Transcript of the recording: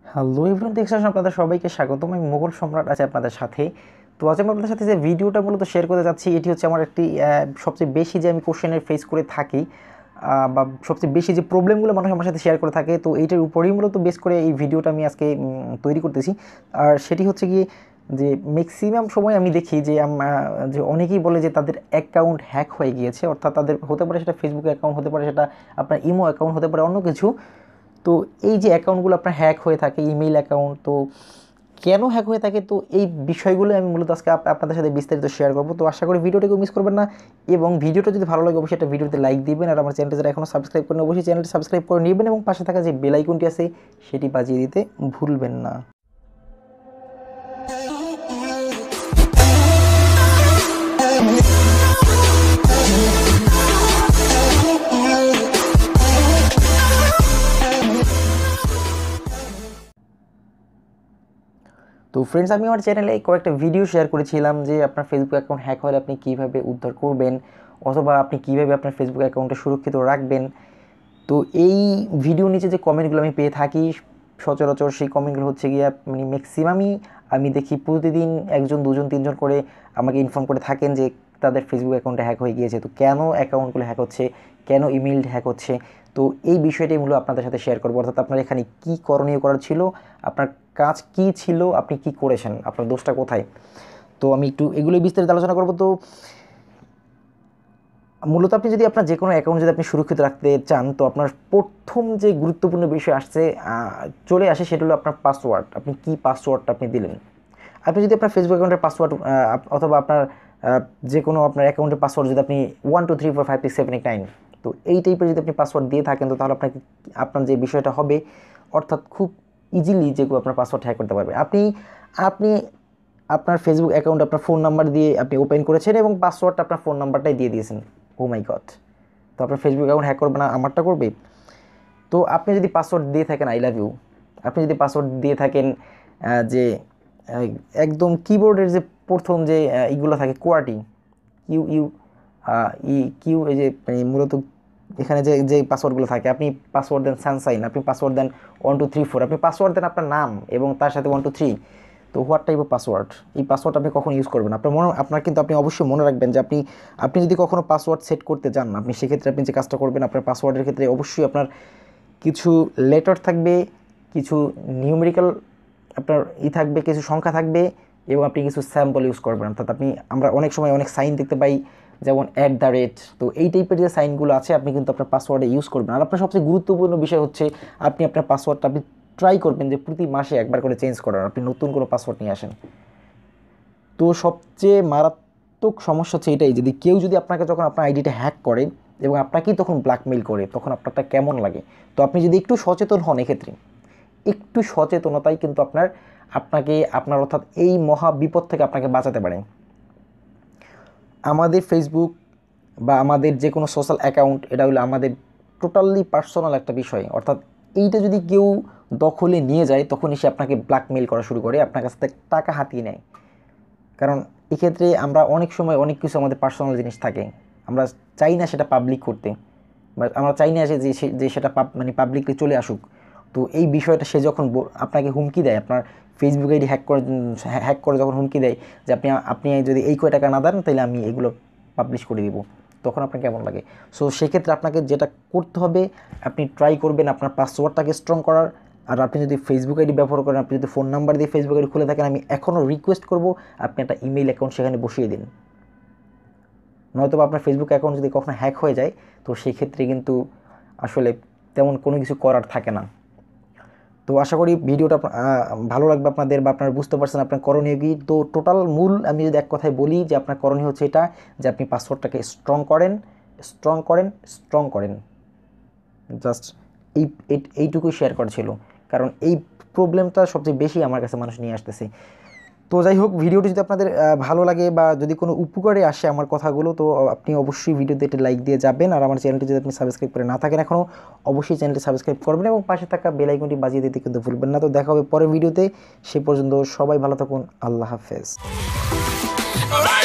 Hello everyone, দেখছেন আপনাদের সবাইকে স্বাগতম। আমি মোগল সম্রাট আছি আপনাদের সাথে। তো আজ আমি আপনাদের সাথে যে ভিডিওটা মূলত শেয়ার করতে যাচ্ছি, এটি হচ্ছে আমার একটি সবচেয়ে বেশি যে আমি কোশ্চেনের ফেস করে থাকি বা সবচেয়ে বেশি যে প্রবলেমগুলো মানুষ আমার সাথে শেয়ার করে থাকে, তো এইটার উপরেই মূলত বেস করে এই ভিডিওটা আমি আজকে তৈরি করতেছি। আর সেটি হচ্ছে গিয়ে যে ম্যাক্সিমাম সময় আমি দেখি যে যে অনেকেই বলে যে তাদের অ্যাকাউন্ট হ্যাক হয়ে গিয়েছে, অর্থাৎ তাদের হতে পারে সেটা ফেসবুক অ্যাকাউন্ট, হতে পারে সেটা আপনার ইমো অ্যাকাউন্ট, হতে পারে অন্য কিছু। তো এই যে অ্যাকাউন্টগুলো আপনার হ্যাক হয়ে থাকে, ইমেইল অ্যাকাউন্ট, তো কেন হ্যাক হয়ে থাকে, তো এই বিষয়গুলো আমি মূলত আজকে আপনাদের সাথে বিস্তারিত শেয়ার করবো। তো আশা করি ভিডিওটাকে মিস করবেন না, এবং ভিডিওটা যদি ভালো লাগে অবশ্যই একটা ভিডিওতে লাইক দিবেন, আর আমার চ্যানেলটা যারা এখনও সাবস্ক্রাইব করেন অবশ্যই চ্যানেলটি সাবস্ক্রাইব করে নেবেন, এবং পাশে থাকা যে বেল আইকনটি আছে সেটি বাজিয়ে দিতে ভুলবেন না। তো ফ্রেন্ডস, আমি আমার চ্যানেলে কয়েকটা ভিডিও শেয়ার করেছিলাম যে আপনার ফেসবুক অ্যাকাউন্ট হ্যাক হলে আপনি কীভাবে উদ্ধার করবেন, অথবা আপনি কীভাবে আপনার ফেসবুক অ্যাকাউন্টটা সুরক্ষিত রাখবেন। তো এই ভিডিও নিচে যে কমেন্টগুলো আমি পেয়ে থাকি সচরাচর, সেই কমেন্টগুলো হচ্ছে গিয়ে মানে ম্যাক্সিমামই আমি দেখি প্রতিদিন একজন, দুজন, তিনজন করে আমাকে ইনফর্ম করে থাকেন যে তাদের ফেসবুক অ্যাকাউন্টে হ্যাক হয়ে গিয়েছে। তো কেন অ্যাকাউন্টগুলো হ্যাক হচ্ছে, কেন ইমেইল হ্যাক হচ্ছে, তো এই বিষয়টাই মূলত আপনাদের সাথে শেয়ার করবো। অর্থাৎ আপনার এখানে কী করণীয় করার ছিল, আপনার কাজ কী ছিল, আপনি কি করেছেন, আপনার দোষটা কোথায়। তো আমি একটু এগুলোই বিস্তারিত আলোচনা করবো। তো মূলত আপনি যদি আপনার যে কোনো অ্যাকাউন্ট যদি আপনি সুরক্ষিত রাখতে চান, তো আপনার প্রথম যে গুরুত্বপূর্ণ বিষয় চলে আসে সেটা হলো আপনার পাসওয়ার্ড। আপনি কি পাসওয়ার্ডটা আপনি দিলেন। আপনি যদি আপনার ফেসবুক অ্যাকাউন্টের পাসওয়ার্ড অথবা আপনার যে কোনো আপনার অ্যাকাউন্টের পাসওয়ার্ড যদি আপনি 1 2 3 4 5 6 7 8 9, তো এই টাইপের যদি আপনি পাসওয়ার্ড দিয়ে থাকেন, তো তাহলে আপনার যে বিষয়টা হবে, অর্থাৎ খুব ইজিলি যে কেউ আপনার পাসওয়ার্ড হ্যাক করতে পারবে। আপনি আপনি আপনার ফেসবুক অ্যাকাউন্ট আপনার ফোন নাম্বার দিয়ে আপনি ওপেন করেছেন, এবং পাসওয়ার্ডটা আপনার ফোন নাম্বারটাই দিয়ে দিয়েছেন। Oh my God! তো আপনার ফেসবুক অ্যাকাউন্ট হ্যাক করবে না, আমারটা করবে। তো আপনি যদি পাসওয়ার্ড দিয়ে থাকেন আই লাভ ইউ, আপনি যদি পাসওয়ার্ড দিয়ে থাকেন যে একদম কিবোর্ডের যে প্রথম যে ইগুলো থাকে কোয়ার্টি, কিউ ইউ কিউ, এই যে মানে মূলত এখানে যে যে পাসওয়ার্ডগুলো থাকে, আপনি পাসওয়ার্ড দেন সানসাইন, আপনি পাসওয়ার্ড দেন 1 2 3 4, আপনি পাসওয়ার্ড দেন আপনার নাম এবং তার সাথে 1 2 3। তো হোয়াট টাইপ অফ পাসওয়ার্ড, এই পাসওয়ার্ড আপনি কখন ইউজ করবেন আপনার কিন্তু আপনি অবশ্যই মনে রাখবেন যে আপনি যদি কখনো পাসওয়ার্ড সেট করতে যান, আপনি সেক্ষেত্রে আপনি যে কাজটা করবেন, আপনার পাসওয়ার্ডের ক্ষেত্রে অবশ্যই আপনার কিছু লেটার থাকবে, কিছু নিউমেরিক্যাল আপনার থাকবে, কিছু সংখ্যা থাকবে, এবং আপনি কিছু স্যাম্পল ইউজ করবেন। অর্থাৎ আমরা অনেক সময় অনেক সাইন দেখতে পাই, যেমন @, তো এই টাইপের যে সাইনগুলো আছে আপনি কিন্তু আপনার পাসওয়ার্ডে ইউজ করবেন। আর আপনার সবচেয়ে গুরুত্বপূর্ণ বিষয় হচ্ছে আপনি আপনার পাসওয়ার্ডটা আপনি ট্রাই করবেন যে প্রতি মাসে একবার করে চেঞ্জ করার, আপনি নতুন কোনো পাসওয়ার্ড নিয়ে আসেন। তো সবচেয়ে মারাত্মক সমস্যা হচ্ছে এটাই, যদি কেউ যদি আপনাকে যখন আপনার আইডিটা হ্যাক করে এবং আপনাকেই তখন ব্ল্যাকমেইল করে, তখন আপনারটা কেমন লাগে। তো আপনি যদি একটু সচেতন হন, এক্ষেত্রে একটু সচেতনতাই কিন্তু আপনার অর্থাৎ এই মহা বিপদ থেকে আপনাকে বাঁচাতে পারে। আমাদের ফেসবুক বা আমাদের যে কোনো সোশ্যাল অ্যাকাউন্ট, এটা হলো আমাদের টোটালি পার্সোনাল একটা বিষয়। অর্থাৎ এইটা যদি কেউ দখলে নিয়ে যায়, তখনই সে আপনাকে ব্ল্যাকমেইল করা শুরু করে, আপনার কাছ থেকে টাকা হাতিয়ে নেয়। কারণ এক্ষেত্রে আমরা অনেক সময় অনেক কিছু আমাদের পার্সোনাল জিনিস থাকে, আমরা চাই না সেটা পাবলিক করতে, বা আমরা চাই না যে সেটা মানে পাবলিকলি চলে আসুক। তো এই বিষয়টা সে যখন আপনাকে হুমকি দেয়, আপনার ফেসবুক আইডি হ্যাক করে যখন হুমকি দেয় যে আপনি যদি এই কয় টাকা না দেন তাহলে আমি এগুলো পাবলিশ করে দিব, তখন আপনার কেমন লাগে। সো সেক্ষেত্রে আপনাকে যেটা করতে হবে, আপনি ট্রাই করবেন আপনার পাসওয়ার্ডটাকে স্ট্রং করার। আর আপনি যদি ফেসবুক আইডি ব্যবহার করেন, আপনি যদি ফোন নাম্বার দিয়ে ফেসবুক আইডি খুলে থাকেন, আমি এখনও রিকোয়েস্ট করব আপনি একটা ইমেইল অ্যাকাউন্ট সেখানে বসিয়ে দিন। নয়তো আপনার ফেসবুক অ্যাকাউন্ট যদি কখনো হ্যাক হয়ে যায়, তো সেই ক্ষেত্রে কিন্তু আসলে তেমন কোনো কিছু করার থাকে না। তো আশা করি ভিডিওটা ভালো লাগবে আপনাদের, বা আপনারা বুঝতে পারছেন আপনার করণীয় কী। তো টোটাল মূল আমি যদি এক কথায় বলি, যে আপনার করণীয় হচ্ছে এটা, যে আপনি পাসওয়ার্ডটাকে স্ট্রং করেন। জাস্ট এইটুকুই শেয়ার করা ছিল, কারণ এই প্রবলেমটা সবচেয়ে বেশি আমার কাছে মানুষ নিয়ে আসতেছে। তো যাই হোক, ভিডিওটি যদি আপনাদের ভালো লাগে বা যদি কোনো উপকারে আসে আমার কথাগুলো, তো আপনি অবশ্যই ভিডিওতে একটা লাইক দিয়ে যাবেন। আর আমার চ্যানেলটি যদি আপনি সাবস্ক্রাইব করে না থাকেন এখনও, অবশ্যই চ্যানেলটি সাবস্ক্রাইব করবেন, এবং পাশে থাকা বেল আইকনটি বাজিয়ে দিতে কিন্তু ভুলবেন না। তো দেখা হবে পরের ভিডিওতে, সে পর্যন্ত সবাই ভালো থাকুন, আল্লাহ হাফেজ।